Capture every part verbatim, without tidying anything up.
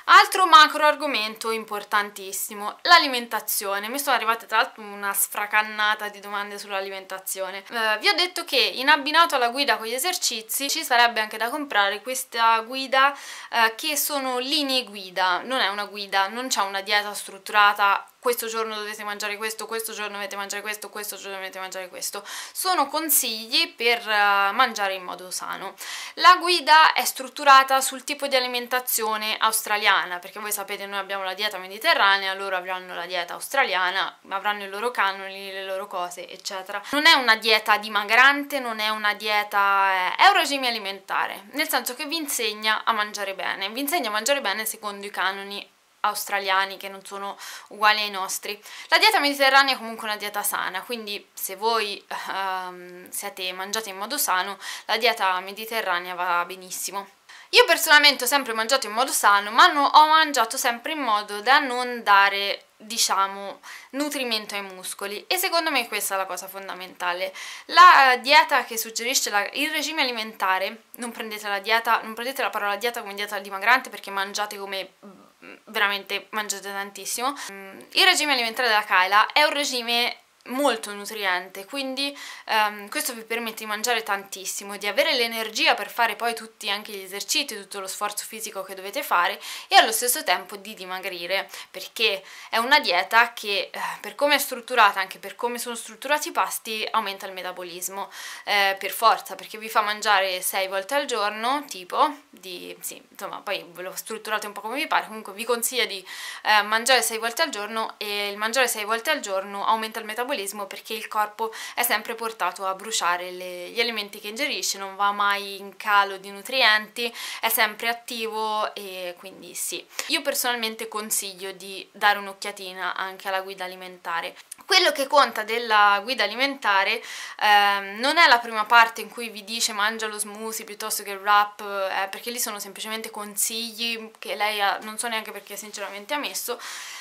Altro macro argomento importantissimo, l'alimentazione. Mi sono arrivate tra l'altro una sfracannata di domande sull'alimentazione. Eh, vi ho detto che in abbinato alla guida con gli esercizi ci sarebbe anche da comprare questa guida eh, che sono linee guida, non è una guida, non c'è una dieta strutturata. Questo giorno dovete mangiare questo, questo giorno dovete mangiare questo, questo giorno dovete mangiare questo. Sono consigli per uh, mangiare in modo sano. La guida è strutturata sul tipo di alimentazione australiana, perché voi sapete noi abbiamo la dieta mediterranea, loro avranno la dieta australiana, avranno i loro canoni, le loro cose, eccetera. Non è una dieta dimagrante, non è una dieta... è un regime alimentare, nel senso che vi insegna a mangiare bene, vi insegna a mangiare bene secondo i canoni australiani che non sono uguali ai nostri. La dieta mediterranea è comunque una dieta sana, quindi se voi um, siete mangiate in modo sano, la dieta mediterranea va benissimo. Io personalmente ho sempre mangiato in modo sano, ma no, ho mangiato sempre in modo da non dare, diciamo, nutrimento ai muscoli, e secondo me questa è la cosa fondamentale. La dieta che suggerisce la, il regime alimentare, non prendete la dieta, non prendete la parola dieta come dieta dimagrante, perché mangiate come veramente mangiate tantissimo. Il regime alimentare della Kyla è un regime molto nutriente, quindi um, questo vi permette di mangiare tantissimo, di avere l'energia per fare poi tutti anche gli esercizi, tutto lo sforzo fisico che dovete fare, e allo stesso tempo di dimagrire, perché è una dieta che eh, per come è strutturata, anche per come sono strutturati i pasti, aumenta il metabolismo eh, per forza, perché vi fa mangiare sei volte al giorno, tipo di, sì, insomma, poi ve lo strutturate un po' come vi pare, comunque vi consiglia di eh, mangiare sei volte al giorno, e il mangiare sei volte al giorno aumenta il metabolismo, perché il corpo è sempre portato a bruciare le, gli alimenti che ingerisce, non va mai in calo di nutrienti, è sempre attivo, e quindi sì. Io personalmente consiglio di dare un'occhiatina anche alla guida alimentare. Quello che conta della guida alimentare ehm, non è la prima parte in cui vi dice mangia lo smoothie piuttosto che il wrap, eh, perché lì sono semplicemente consigli che lei ha, non so neanche perché sinceramente ha messo,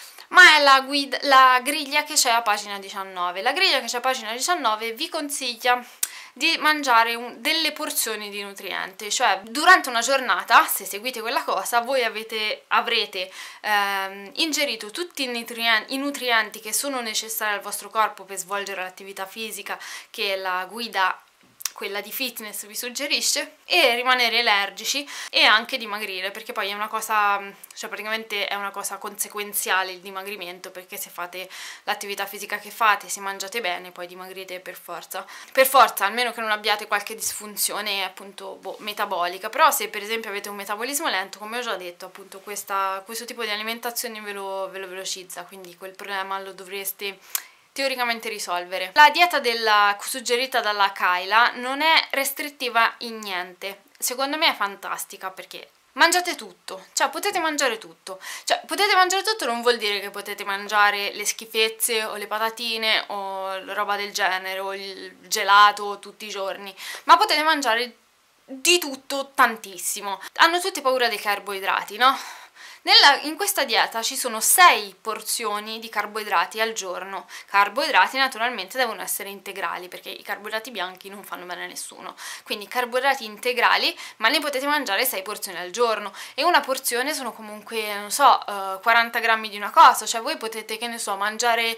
ma è la, guida, la griglia che c'è a pagina diciannove. La griglia che c'è a pagina diciannove vi consiglia di mangiare un, delle porzioni di nutrienti, cioè durante una giornata, se seguite quella cosa, voi avete, avrete ehm, ingerito tutti i nutrienti, i nutrienti che sono necessari al vostro corpo per svolgere l'attività fisica che la guida, quella di fitness, vi suggerisce, e rimanere energici e anche dimagrire, perché poi è una cosa, cioè praticamente è una cosa conseguenziale il dimagrimento, perché se fate l'attività fisica che fate, se mangiate bene, poi dimagrite per forza, per forza, almeno che non abbiate qualche disfunzione appunto boh, metabolica. Però se per esempio avete un metabolismo lento, come ho già detto, appunto questa, questo tipo di alimentazione ve lo, ve lo velocizza, quindi quel problema lo dovreste teoricamente risolvere. La dieta della, suggerita dalla Kyla non è restrittiva in niente, secondo me è fantastica, perché mangiate tutto, cioè potete mangiare tutto, cioè potete mangiare tutto non vuol dire che potete mangiare le schifezze o le patatine o roba del genere o il gelato tutti i giorni, ma potete mangiare di tutto tantissimo. Hanno tutti paura dei carboidrati, no? Nella, in questa dieta ci sono sei porzioni di carboidrati al giorno. Carboidrati naturalmente devono essere integrali, perché i carboidrati bianchi non fanno bene a nessuno, quindi carboidrati integrali, ma ne potete mangiare sei porzioni al giorno, e una porzione sono comunque, non so, uh, quaranta grammi di una cosa, cioè voi potete, che ne so, mangiare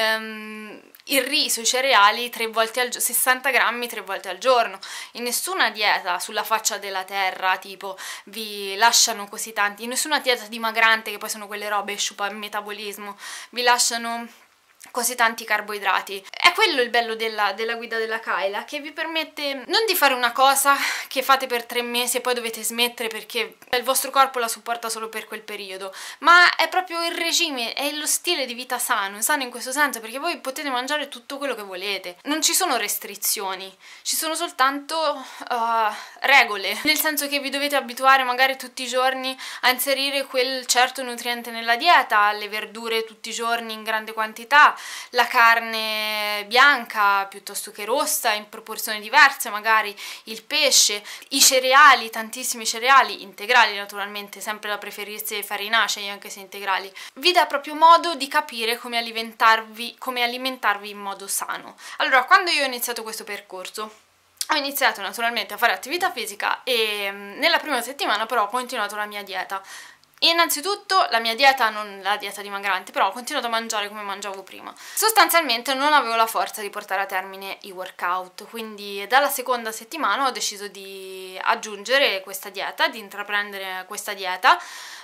um, il riso, i cereali tre volte al giorno, sessanta grammi tre volte al giorno. In nessuna dieta sulla faccia della terra tipo vi lasciano così tanti, in nessuna dieta dimagrante, che poi sono quelle robe sciupa il metabolismo, vi lasciano così tanti carboidrati. È quello il bello della, della guida della Kyla, che vi permette non di fare una cosa che fate per tre mesi e poi dovete smettere perché il vostro corpo la supporta solo per quel periodo, ma è proprio il regime, è lo stile di vita sano, sano in questo senso, perché voi potete mangiare tutto quello che volete, non ci sono restrizioni, ci sono soltanto uh, regole, nel senso che vi dovete abituare magari tutti i giorni a inserire quel certo nutriente nella dieta, le verdure tutti i giorni in grande quantità, la carne bianca piuttosto che rossa in proporzioni diverse, magari il pesce, i cereali, tantissimi cereali, integrali naturalmente, sempre da preferirsi farinacei anche se integrali. Vi dà proprio modo di capire come alimentarvi, come alimentarvi in modo sano. Allora, quando io ho iniziato questo percorso, ho iniziato naturalmente a fare attività fisica e nella prima settimana però ho continuato la mia dieta. Innanzitutto la mia dieta, non la dieta dimagrante, però ho continuato a mangiare come mangiavo prima. Sostanzialmente non avevo la forza di portare a termine i workout, quindi dalla seconda settimana ho deciso di aggiungere questa dieta, di intraprendere questa dieta,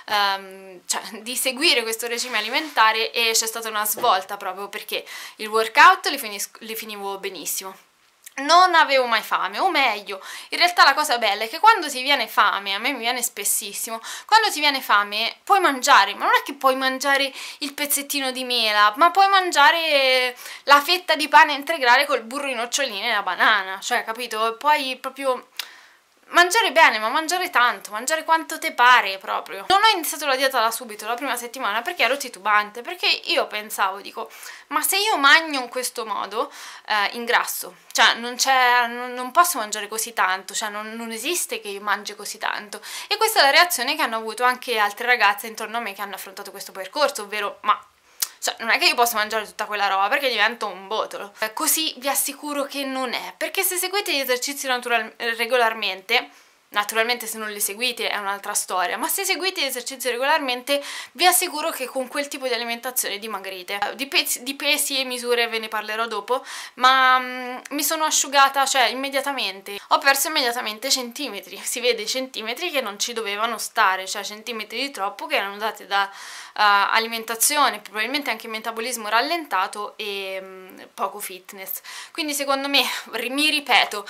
Um, cioè di seguire questo regime alimentare, e c'è stata una svolta proprio perché il workout li, finis- li finivo benissimo, non avevo mai fame, o meglio, in realtà la cosa bella è che quando ti viene fame, a me mi viene spessissimo, quando ti viene fame puoi mangiare, ma non è che puoi mangiare il pezzettino di mela, ma puoi mangiare la fetta di pane integrale col burro di noccioline e la banana, cioè, capito? Puoi proprio mangiare bene, ma mangiare tanto, mangiare quanto te pare proprio. Non ho iniziato la dieta da subito, la prima settimana, perché ero titubante, perché io pensavo, dico, ma se io mangio in questo modo, eh, ingrasso, cioè non c'è, non, non posso mangiare così tanto, cioè non, non esiste che io mangi così tanto. E questa è la reazione che hanno avuto anche altre ragazze intorno a me che hanno affrontato questo percorso, ovvero, ma cioè, non è che io posso mangiare tutta quella roba perché divento un botolo. Eh, così vi assicuro che non è, perché se seguite gli esercizi natural- regolarmente, naturalmente se non li seguite è un'altra storia, ma se seguite gli esercizi regolarmente vi assicuro che con quel tipo di alimentazione dimagrite. Di pesi, di pesi e misure ve ne parlerò dopo, ma mm, mi sono asciugata, cioè immediatamente, ho perso immediatamente centimetri, si vede centimetri che non ci dovevano stare, cioè centimetri di troppo che erano dati da Uh, alimentazione, probabilmente anche metabolismo rallentato e um, poco fitness. Quindi secondo me, mi ripeto,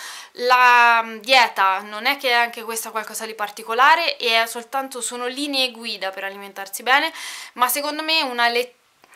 la dieta non è che è anche questa qualcosa di particolare, e è soltanto, sono linee guida per alimentarsi bene, ma secondo me una, le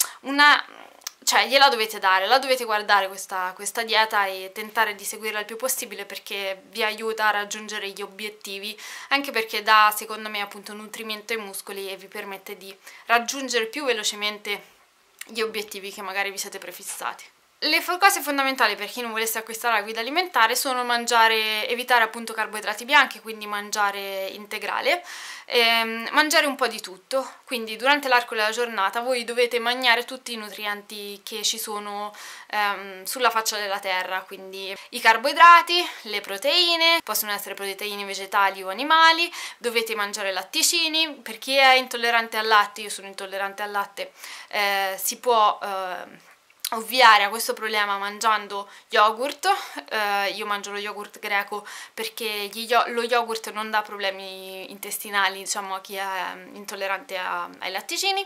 una cioè gliela dovete dare, la dovete guardare questa, questa dieta e tentare di seguirla il più possibile, perché vi aiuta a raggiungere gli obiettivi, anche perché dà, secondo me, appunto nutrimento ai muscoli e vi permette di raggiungere più velocemente gli obiettivi che magari vi siete prefissati. Le cose fondamentali per chi non volesse acquistare la guida alimentare sono mangiare, evitare appunto carboidrati bianchi, quindi mangiare integrale, ehm, mangiare un po' di tutto, quindi durante l'arco della giornata voi dovete mangiare tutti i nutrienti che ci sono ehm, sulla faccia della terra, quindi i carboidrati, le proteine, possono essere proteine vegetali o animali, dovete mangiare latticini. Per chi è intollerante al latte, io sono intollerante al latte, eh, si può eh, ovviare a questo problema mangiando yogurt. eh, io mangio lo yogurt greco perché gli yo lo yogurt non dà problemi intestinali, diciamo, a chi è intollerante a ai latticini.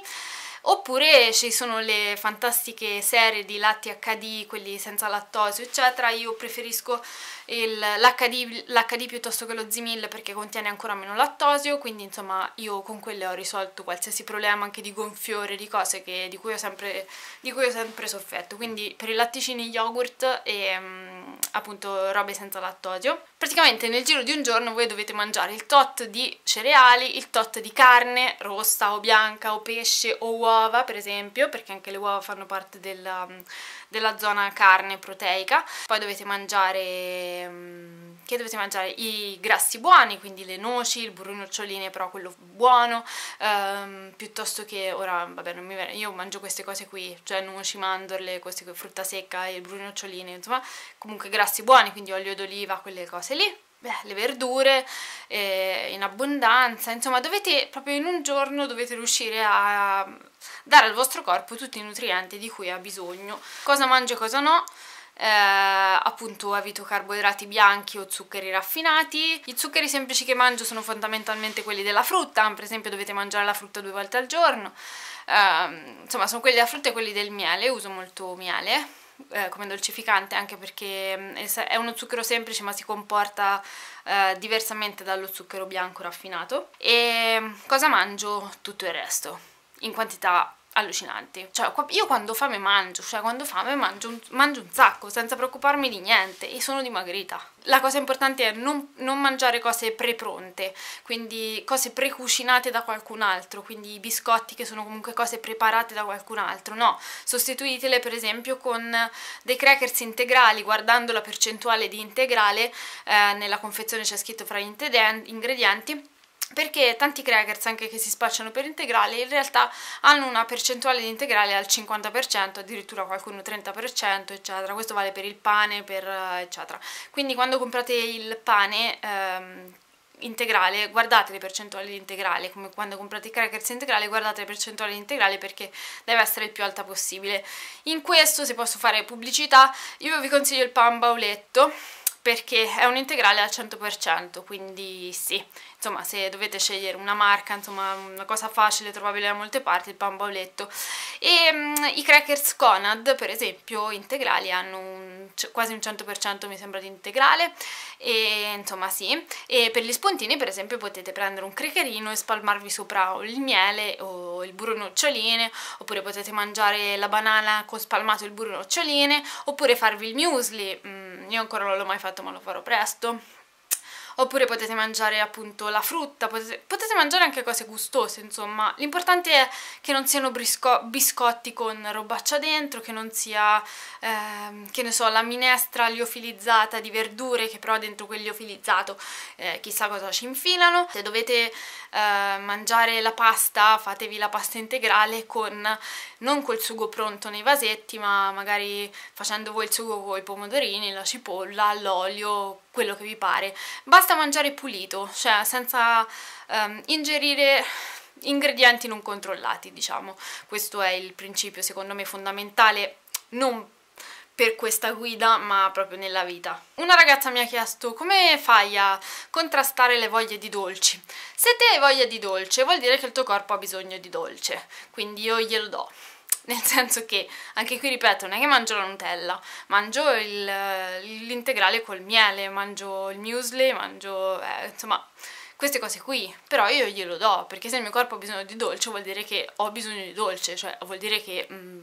Oppure ci sono le fantastiche serie di latte acca di, quelli senza lattosio eccetera. Io preferisco l'H D piuttosto che lo Zimil perché contiene ancora meno lattosio, quindi insomma io con quelle ho risolto qualsiasi problema anche di gonfiore, di cose che, di, cui ho sempre, di cui ho sempre sofferto. Quindi per i latticini yogurt e um, appunto robe senza lattosio. Praticamente nel giro di un giorno voi dovete mangiare il tot di cereali, il tot di carne rossa o bianca o pesce o uova, per esempio, perché anche le uova fanno parte della, della zona carne proteica. Poi dovete mangiare che dovete mangiare i grassi buoni, quindi le noci, il burro di noccioline, però quello buono, ehm, piuttosto che, ora vabbè non mi viene, io mangio queste cose qui, cioè noci, mandorle, queste qui, frutta secca e il burro di noccioline, insomma comunque grassi buoni, quindi olio d'oliva, quelle cose lì. Beh, le verdure eh, in abbondanza, insomma dovete proprio in un giorno dovete riuscire a dare al vostro corpo tutti i nutrienti di cui ha bisogno. Cosa mangio e cosa no? Eh, appunto evito carboidrati bianchi o zuccheri raffinati. I zuccheri semplici che mangio sono fondamentalmente quelli della frutta, per esempio dovete mangiare la frutta due volte al giorno. Eh, insomma sono quelli della frutta e quelli del miele, uso molto miele Eh, come dolcificante, anche perché è uno zucchero semplice ma si comporta eh, diversamente dallo zucchero bianco raffinato. E cosa mangio? Tutto il resto in quantità allucinanti, cioè io quando ho fame mangio, cioè quando ho fame mangio un, mangio un sacco senza preoccuparmi di niente, e sono dimagrita. La cosa importante è non, non mangiare cose prepronte, quindi cose precucinate da qualcun altro, quindi i biscotti che sono comunque cose preparate da qualcun altro, no, sostituitele per esempio con dei crackers integrali, guardando la percentuale di integrale, eh, nella confezione c'è scritto fra gli ingredienti, perché tanti crackers, anche che si spacciano per integrali, in realtà hanno una percentuale di integrale al cinquanta per cento, addirittura qualcuno trenta per cento eccetera. Questo vale per il pane, per eccetera. Quindi quando comprate il pane, ehm, integrale, guardate le percentuali di integrale, come quando comprate i crackers integrali, guardate le percentuali di integrale perché deve essere il più alta possibile. In questo, se posso fare pubblicità, io vi consiglio il pan bauletto, perché è un integrale al cento per cento, quindi sì, insomma, se dovete scegliere una marca, insomma, una cosa facile, trovabile da molte parti, il pan bauletto. E um, i crackers Conad, per esempio, integrali, hanno un, quasi un cento per cento, mi sembra, di integrale, e insomma sì. E per gli spuntini, per esempio, potete prendere un crackerino e spalmarvi sopra o il miele o il burro noccioline, oppure potete mangiare la banana con spalmato il burro noccioline, oppure farvi il muesli. Mm, io ancora non l'ho mai fatto, ma lo farò presto. Oppure potete mangiare appunto la frutta, potete, potete mangiare anche cose gustose, insomma. L'importante è che non siano brisco, biscotti con robaccia dentro, che non sia, eh, che ne so, la minestra liofilizzata di verdure, che però dentro quel liofilizzato eh, chissà cosa ci infilano. Se dovete eh, mangiare la pasta, fatevi la pasta integrale con, non col sugo pronto nei vasetti, ma magari facendo voi il sugo con i pomodorini, la cipolla, l'olio, quello che vi pare. Basta mangiare pulito, cioè senza um, ingerire ingredienti non controllati, diciamo. Questo è il principio, secondo me, fondamentale, non per questa guida, ma proprio nella vita. Una ragazza mi ha chiesto: come fai a contrastare le voglie di dolci? Se te hai voglia di dolce, vuol dire che il tuo corpo ha bisogno di dolce, quindi io glielo do. Nel senso che, anche qui ripeto, non è che mangio la Nutella, mangio l'integrale col miele, mangio il muesli, mangio, eh, insomma, queste cose qui. Però io glielo do, perché se il mio corpo ha bisogno di dolce vuol dire che ho bisogno di dolce, cioè vuol dire che mm,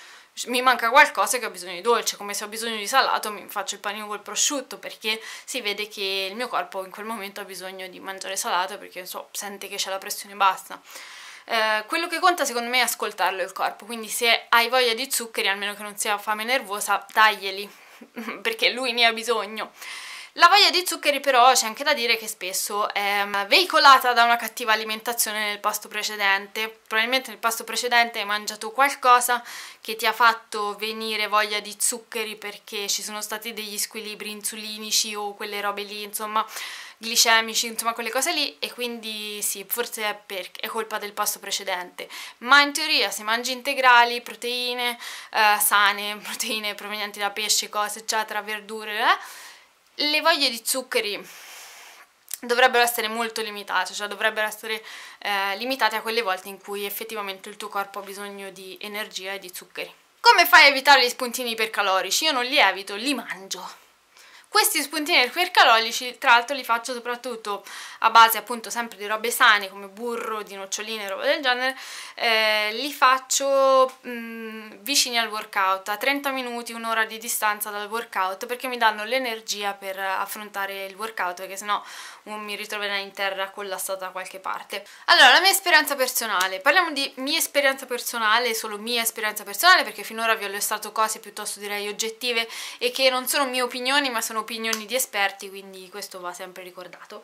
mi manca qualcosa che ho bisogno di dolce, come se ho bisogno di salato mi faccio il panino col prosciutto, perché si vede che il mio corpo in quel momento ha bisogno di mangiare salato, perché non so, sente che c'è la pressione bassa. Eh, quello che conta secondo me è ascoltarlo il corpo, quindi se hai voglia di zuccheri, almeno che non sia fame nervosa, taglieli, perché lui ne ha bisogno. La voglia di zuccheri però c'è anche da dire che spesso è veicolata da una cattiva alimentazione nel pasto precedente. Probabilmente nel pasto precedente hai mangiato qualcosa che ti ha fatto venire voglia di zuccheri perché ci sono stati degli squilibri insulinici o quelle robe lì, insomma, glicemici, insomma quelle cose lì, e quindi sì, forse è, per, è colpa del pasto precedente. Ma in teoria se mangi integrali, proteine eh, sane, proteine provenienti da pesce, cose eccetera, verdure, eh, le voglie di zuccheri dovrebbero essere molto limitate, cioè dovrebbero essere eh, limitate a quelle volte in cui effettivamente il tuo corpo ha bisogno di energia e di zuccheri. Come fai a evitare gli spuntini ipercalorici? Io non li evito, li mangio. Questi spuntini ipercalorici, tra l'altro, li faccio soprattutto a base appunto sempre di robe sane come burro, di noccioline, roba del genere. Eh, li faccio mh, vicini al workout, a trenta minuti, un'ora di distanza dal workout, perché mi danno l'energia per affrontare il workout, perché sennò non mi ritroverei in terra collassata da qualche parte. Allora, la mia esperienza personale, parliamo di mia esperienza personale, solo mia esperienza personale, perché finora vi ho illustrato cose piuttosto direi oggettive e che non sono mie opinioni ma sono opinioni di esperti, quindi questo va sempre ricordato.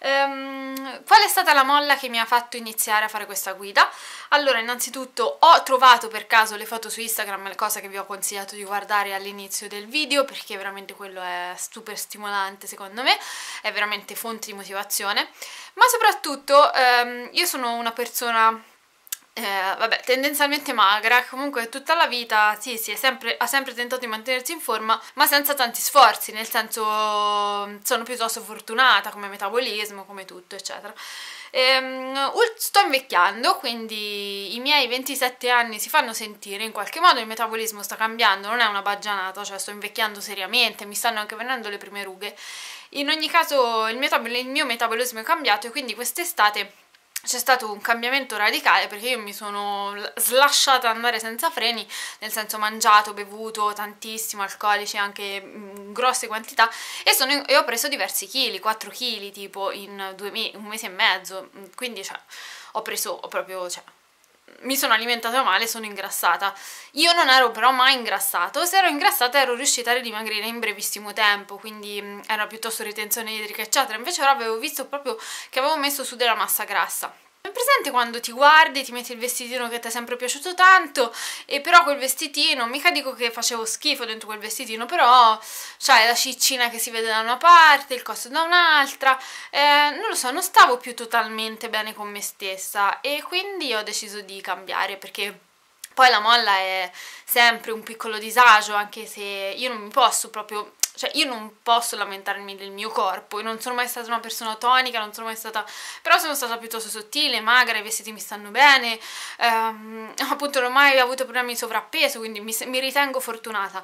Um, qual è stata la molla che mi ha fatto iniziare a fare questa guida? Allora, innanzitutto ho trovato per caso le foto su Instagram, cosa che vi ho consigliato di guardare all'inizio del video, perché veramente quello è super stimolante secondo me, è veramente fonte di motivazione. Ma soprattutto um, io sono una persona Eh, vabbè, tendenzialmente magra, comunque tutta la vita sì, sì, è sempre, ha sempre tentato di mantenersi in forma, ma senza tanti sforzi, nel senso sono piuttosto fortunata come metabolismo, come tutto, eccetera. Ehm, sto invecchiando, quindi i miei ventisette anni si fanno sentire in qualche modo, il metabolismo sta cambiando, non è una baggianata, cioè sto invecchiando seriamente, mi stanno anche venendo le prime rughe. In ogni caso il mio, il mio metabolismo è cambiato e quindi quest'estate c'è stato un cambiamento radicale, perché io mi sono slasciata andare senza freni, nel senso mangiato, bevuto tantissimo, alcolici anche in grosse quantità, e, sono, e ho preso diversi chili, quattro chili tipo in due me un mese e mezzo, quindi cioè, ho preso ho proprio... Cioè, mi sono alimentata male, sono ingrassata. Io non ero però mai ingrassato, se ero ingrassata ero riuscita a dimagrire in brevissimo tempo, quindi mh, era piuttosto ritenzione idrica eccetera. Invece ora avevo visto proprio che avevo messo su della massa grassa. È presente quando ti guardi, ti metti il vestitino che ti è sempre piaciuto tanto, e però quel vestitino, mica dico che facevo schifo dentro quel vestitino, però c'hai la ciccina che si vede da una parte, il costo da un'altra, eh, non lo so, non stavo più totalmente bene con me stessa, e quindi ho deciso di cambiare, perché poi la molla è sempre un piccolo disagio, anche se io non mi posso proprio... Cioè io non posso lamentarmi del mio corpo, io non sono mai stata una persona tonica, non sono mai stata... però sono stata piuttosto sottile, magra, i vestiti mi stanno bene, ehm, appunto non ho mai avuto problemi di sovrappeso, quindi mi, mi ritengo fortunata.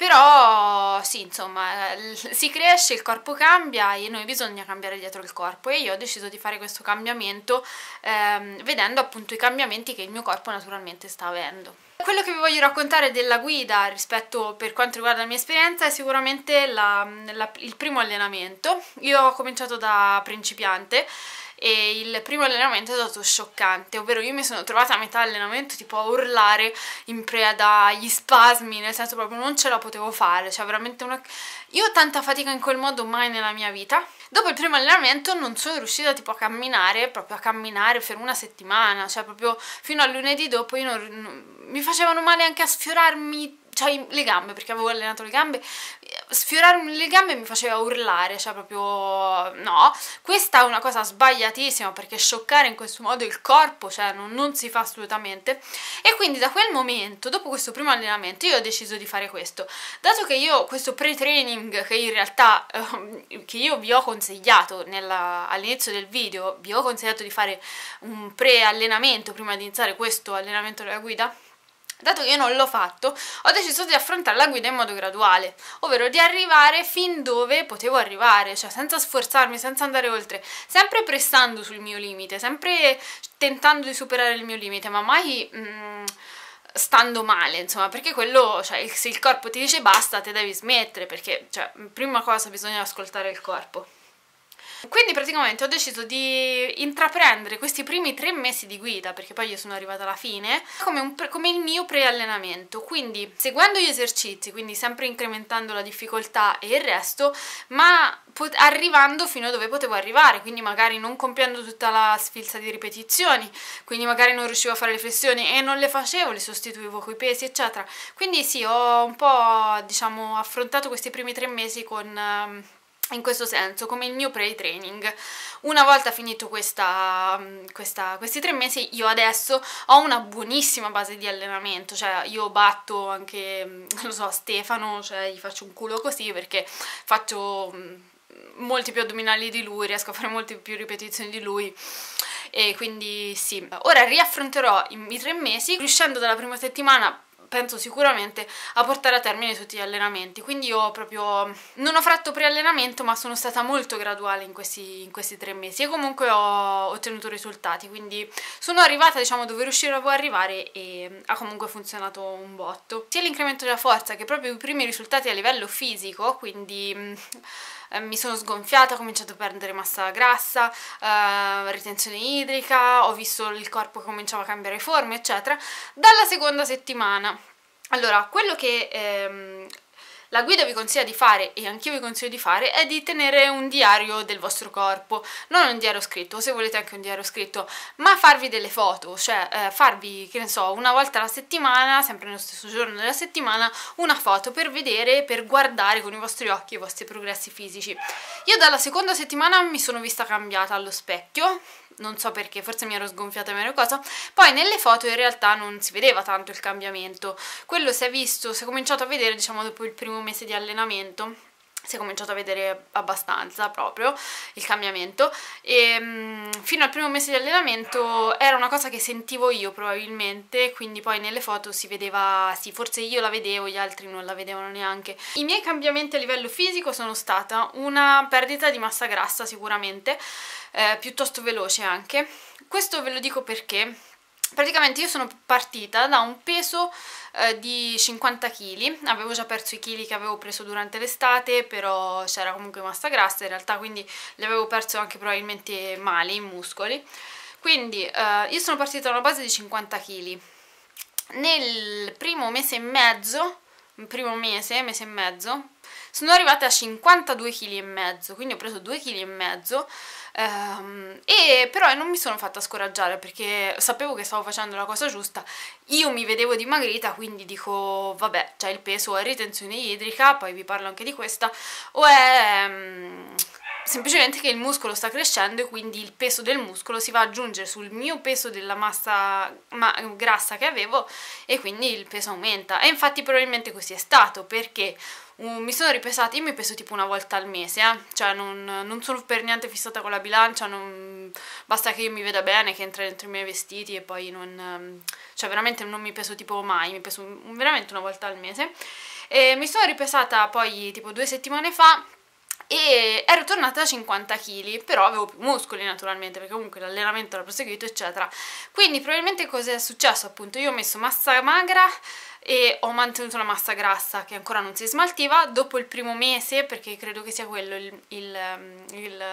Però sì, insomma, si cresce, il corpo cambia e noi bisogna cambiare dietro il corpo, e io ho deciso di fare questo cambiamento ehm, vedendo appunto i cambiamenti che il mio corpo naturalmente sta avendo. Quello che vi voglio raccontare della guida rispetto per quanto riguarda la mia esperienza è sicuramente la, la, il primo allenamento. Io ho cominciato da principiante e il primo allenamento è stato scioccante, ovvero io mi sono trovata a metà allenamento tipo a urlare in preda agli spasmi, nel senso proprio non ce la potevo fare, cioè veramente una... Io ho tanta fatica in quel modo mai nella mia vita. Dopo il primo allenamento non sono riuscita tipo a camminare, proprio a camminare per una settimana, cioè proprio fino al lunedì dopo io non, non, mi facevano male anche a sfiorarmi, cioè le gambe, perché avevo allenato le gambe, sfiorarmi le gambe mi faceva urlare, cioè proprio no. Questa è una cosa sbagliatissima, perché scioccare in questo modo il corpo, cioè non, non si fa assolutamente. E quindi da quel momento, dopo questo primo allenamento, io ho deciso di fare questo. Dato che io questo pre-training, che in realtà eh, che io vi ho consigliato all'inizio del video, vi ho consigliato di fare un pre-allenamento prima di iniziare questo allenamento della guida, dato che io non l'ho fatto, ho deciso di affrontare la guida in modo graduale, ovvero di arrivare fin dove potevo arrivare, cioè senza sforzarmi, senza andare oltre, sempre pressando sul mio limite, sempre tentando di superare il mio limite, ma mai mm, stando male, insomma, perché quello, cioè, se il corpo ti dice basta, te devi smettere, perché, cioè, prima cosa bisogna ascoltare il corpo. Quindi praticamente ho deciso di intraprendere questi primi tre mesi di guida, perché poi io sono arrivata alla fine, come, un pre, come il mio pre-allenamento, quindi seguendo gli esercizi, quindi sempre incrementando la difficoltà e il resto, ma arrivando fino a dove potevo arrivare, quindi magari non compiendo tutta la sfilza di ripetizioni, quindi magari non riuscivo a fare le flessioni e non le facevo, le sostituivo coi pesi eccetera. Quindi sì, ho un po', diciamo, affrontato questi primi tre mesi con... in questo senso, come il mio pre-training. Una volta finito questa, questa, questi tre mesi, io adesso ho una buonissima base di allenamento, cioè io batto anche, non lo so, Stefano, cioè gli faccio un culo così perché faccio molti più addominali di lui, riesco a fare molte più ripetizioni di lui, e quindi sì. Ora riaffronterò i, i tre mesi, riuscendo dalla prima settimana penso sicuramente a portare a termine tutti gli allenamenti, quindi io proprio non ho fatto pre-allenamento, ma sono stata molto graduale in questi, in questi tre mesi e comunque ho ottenuto risultati, quindi sono arrivata, diciamo, dove riuscivo a arrivare e ha comunque funzionato un botto. Sia l'incremento della forza che proprio i primi risultati a livello fisico, quindi eh, mi sono sgonfiata, ho cominciato a perdere massa grassa, eh, ritenzione idrica, ho visto il corpo che cominciava a cambiare forma, eccetera, dalla seconda settimana. Allora, quello che ehm, la guida vi consiglia di fare, e anch'io vi consiglio di fare, è di tenere un diario del vostro corpo, non un diario scritto, o se volete anche un diario scritto, ma farvi delle foto, cioè eh, farvi, che ne so, una volta alla settimana, sempre nello stesso giorno della settimana, una foto per vedere, per guardare con i vostri occhi i vostri progressi fisici. Io dalla seconda settimana mi sono vista cambiata allo specchio, non so perché, forse mi ero sgonfiata meno cosa, poi nelle foto in realtà non si vedeva tanto il cambiamento, quello si è visto, si è cominciato a vedere, diciamo, dopo il primo mese di allenamento, si è cominciato a vedere abbastanza proprio il cambiamento, e mh, fino al primo mese di allenamento era una cosa che sentivo io probabilmente, quindi poi nelle foto si vedeva, sì, forse io la vedevo, gli altri non la vedevano neanche. I miei cambiamenti a livello fisico sono stata una perdita di massa grassa sicuramente, eh, piuttosto veloce anche. Questo ve lo dico perché praticamente io sono partita da un peso eh, di cinquanta chili, avevo già perso i chili che avevo preso durante l'estate, però c'era comunque massa grassa in realtà, quindi li avevo perso anche probabilmente male, i muscoli. Quindi eh, io sono partita da una base di cinquanta chili. Nel primo mese e mezzo, il primo mese, mese e mezzo, sono arrivata a cinquantadue chili e mezzo, quindi ho preso due chili e mezzo, ehm, e però non mi sono fatta scoraggiare perché sapevo che stavo facendo la cosa giusta, io mi vedevo dimagrita, quindi dico vabbè, cioè il peso o è ritenzione idrica, poi vi parlo anche di questa, o è um, semplicemente che il muscolo sta crescendo e quindi il peso del muscolo si va ad aggiungere sul mio peso della massa ma grassa che avevo e quindi il peso aumenta. E infatti probabilmente così è stato, perché uh, mi sono ripesata, io mi peso tipo una volta al mese, eh? Cioè non, non sono per niente fissata con la bilancia, non, basta che io mi veda bene, che entra dentro i miei vestiti e poi non, cioè veramente non mi peso tipo mai, mi peso veramente una volta al mese. E mi sono ripesata poi tipo due settimane fa e ero tornata a cinquanta chili, però avevo più muscoli naturalmente, perché comunque l'allenamento era proseguito, eccetera. Quindi probabilmente cosa è successo? Appunto, io ho messo massa magra e ho mantenuto la massa grassa che ancora non si smaltiva. Dopo il primo mese, perché credo che sia quello il, il, il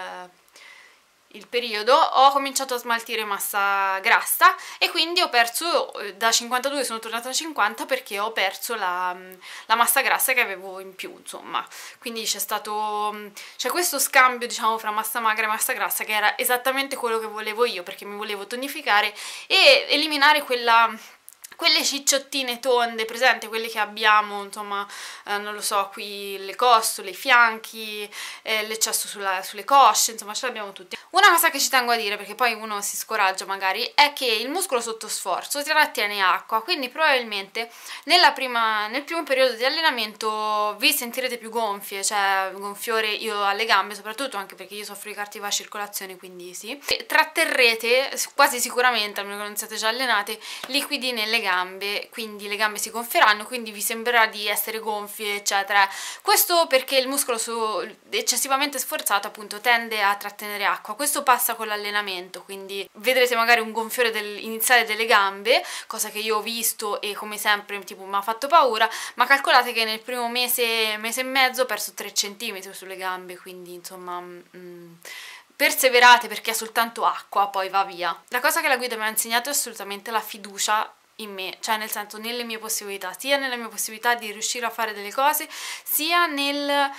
il periodo, ho cominciato a smaltire massa grassa e quindi ho perso, da cinquantadue sono tornata a cinquanta perché ho perso la, la massa grassa che avevo in più, insomma. Quindi c'è stato, c'è questo scambio, diciamo, fra massa magra e massa grassa che era esattamente quello che volevo io, perché mi volevo tonificare e eliminare quella quelle cicciottine tonde, presente, quelle che abbiamo, insomma, eh, non lo so, qui le costole, i fianchi, eh, l'eccesso sulle cosce, insomma, ce l'abbiamo tutti. Una cosa che ci tengo a dire, perché poi uno si scoraggia magari, è che il muscolo sotto sforzo trattiene acqua, quindi probabilmente nella prima, nel primo periodo di allenamento vi sentirete più gonfie, cioè gonfiore io alle gambe soprattutto, anche perché io soffro di cattiva circolazione, quindi sì. E tratterrete quasi sicuramente, almeno che non siate già allenate, liquidi nelle gambe. gambe, quindi le gambe si gonfieranno, quindi vi sembrerà di essere gonfie, eccetera. Questo perché il muscolo su, eccessivamente sforzato appunto tende a trattenere acqua. Questo passa con l'allenamento, quindi vedrete magari un gonfiore del, iniziale delle gambe, cosa che io ho visto e come sempre tipo mi ha fatto paura, ma calcolate che nel primo mese, mese e mezzo ho perso tre centimetri sulle gambe, quindi insomma mm, perseverate perché è soltanto acqua, poi va via. La cosa che la guida mi ha insegnato è assolutamente la fiducia in me, cioè nel senso nelle mie possibilità, sia nelle mie possibilità di riuscire a fare delle cose, sia nel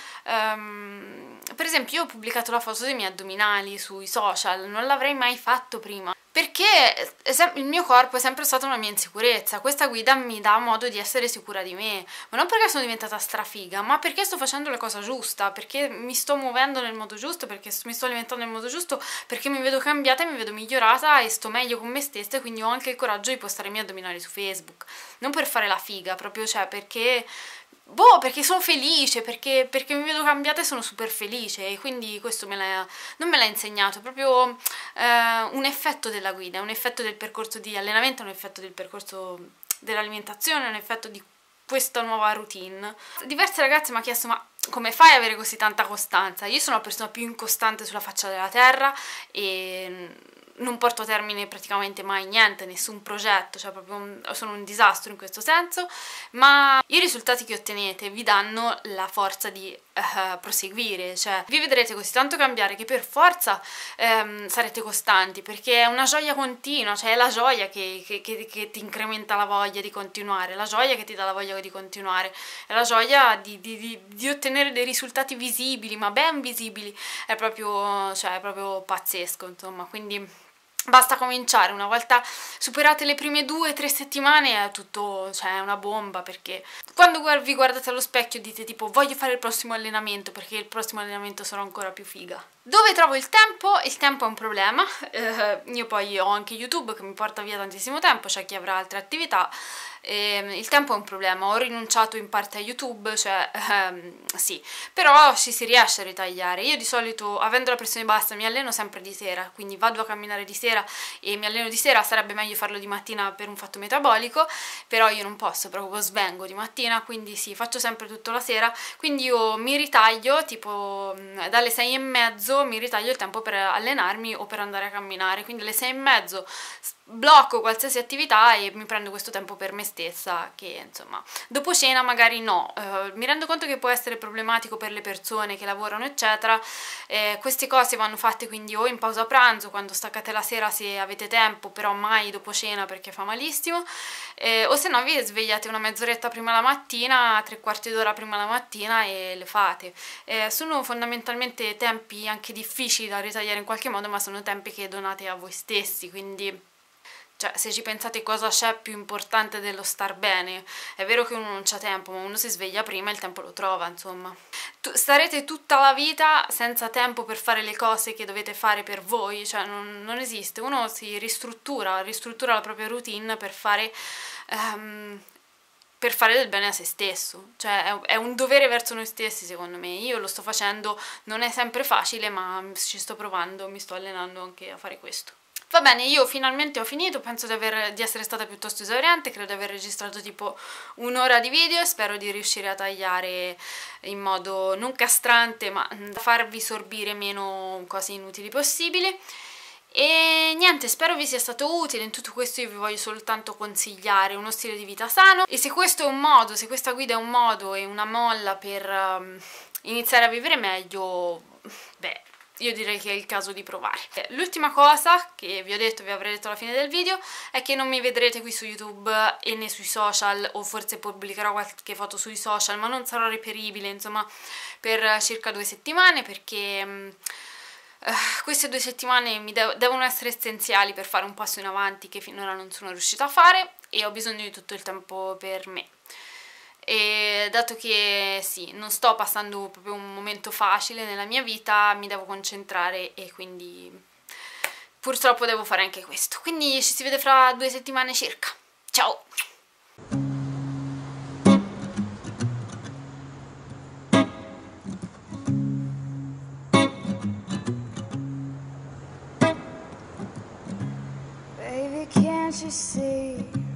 um, per esempio io ho pubblicato la foto dei miei addominali sui social, non l'avrei mai fatto prima perché il mio corpo è sempre stata una mia insicurezza. Questa guida mi dà modo di essere sicura di me, ma non perché sono diventata strafiga, ma perché sto facendo la cosa giusta, perché mi sto muovendo nel modo giusto, perché mi sto alimentando nel modo giusto, perché mi vedo cambiata, mi vedo migliorata e sto meglio con me stessa, e quindi ho anche il coraggio di postare i miei addominali su Facebook, non per fare la figa, proprio, cioè perché boh, perché sono felice, perché, perché mi vedo cambiata e sono super felice, e quindi questo me l'ha, non me l'ha insegnato, è proprio eh, un effetto della guida, un effetto del percorso di allenamento, un effetto del percorso dell'alimentazione, un effetto di questa nuova routine. Diverse ragazze mi hanno chiesto ma come fai ad avere così tanta costanza? Io sono la persona più incostante sulla faccia della terra e non porto a termine praticamente mai niente, nessun progetto, cioè proprio un, sono un disastro in questo senso, ma i risultati che ottenete vi danno la forza di uh, proseguire, cioè vi vedrete così tanto cambiare che per forza um, sarete costanti, perché è una gioia continua, cioè è la gioia che, che, che, che ti incrementa la voglia di continuare, la gioia che ti dà la voglia di continuare, è la gioia di, di, di, di ottenere dei risultati visibili, ma ben visibili, è proprio, cioè, è proprio pazzesco, insomma, quindi basta cominciare. Una volta superate le prime due o tre settimane è tutto, cioè è una bomba, perché quando vi guardate allo specchio dite tipo voglio fare il prossimo allenamento perché il prossimo allenamento sarà ancora più figa. Dove trovo il tempo? Il tempo è un problema, eh, io poi ho anche YouTube che mi porta via tantissimo tempo, c'è chi avrà altre attività, eh, il tempo è un problema, ho rinunciato in parte a YouTube, cioè ehm, sì, però ci si riesce a ritagliare. Io di solito, avendo la pressione bassa, mi alleno sempre di sera, quindi vado a camminare di sera e mi alleno di sera, sarebbe meglio farlo di mattina per un fatto metabolico, però io non posso, proprio svengo di mattina, quindi sì, faccio sempre tutto la sera, quindi io mi ritaglio tipo dalle sei e mezzo mi ritaglio il tempo per allenarmi o per andare a camminare, quindi alle sei e mezzo blocco qualsiasi attività e mi prendo questo tempo per me stessa, che insomma dopo cena magari no, uh, mi rendo conto che può essere problematico per le persone che lavorano eccetera, eh, queste cose vanno fatte quindi o in pausa pranzo quando staccate la sera se avete tempo, però mai dopo cena perché fa malissimo, eh, o se no vi svegliate una mezz'oretta prima la mattina, tre quarti d'ora prima la mattina e le fate. Eh, sono fondamentalmente tempi anche anche difficili da ritagliare in qualche modo, ma sono tempi che donate a voi stessi, quindi cioè se ci pensate cosa c'è più importante dello star bene. È vero che uno non c'ha tempo, ma uno si sveglia prima e il tempo lo trova, insomma. Tu, starete tutta la vita senza tempo per fare le cose che dovete fare per voi, cioè non, non esiste. Uno si ristruttura, ristruttura la propria routine per fare... Um, per fare del bene a se stesso, cioè è, è un dovere verso noi stessi, secondo me. Io lo sto facendo, non è sempre facile, ma ci sto provando, mi sto allenando anche a fare questo. Va bene, io finalmente ho finito, penso di, aver, di essere stata piuttosto esauriente, credo di aver registrato tipo un'ora di video, spero di riuscire a tagliare in modo non castrante, ma da farvi sorbire meno cose inutili possibili. E niente, spero vi sia stato utile. In tutto questo io vi voglio soltanto consigliare uno stile di vita sano, e se questo è un modo, se questa guida è un modo e una molla per um, iniziare a vivere meglio, beh, io direi che è il caso di provare. L'ultima cosa che vi ho detto, vi avrei detto alla fine del video, è che non mi vedrete qui su YouTube e né sui social, o forse pubblicherò qualche foto sui social, ma non sarò reperibile, insomma, per circa due settimane, perché... Um, Uh, queste due settimane mi de devono essere essenziali per fare un passo in avanti che finora non sono riuscita a fare, e ho bisogno di tutto il tempo per me. E dato che sì, non sto passando proprio un momento facile nella mia vita, mi devo concentrare e quindi purtroppo devo fare anche questo. Quindi ci si vede fra due settimane circa. Ciao! Can't you see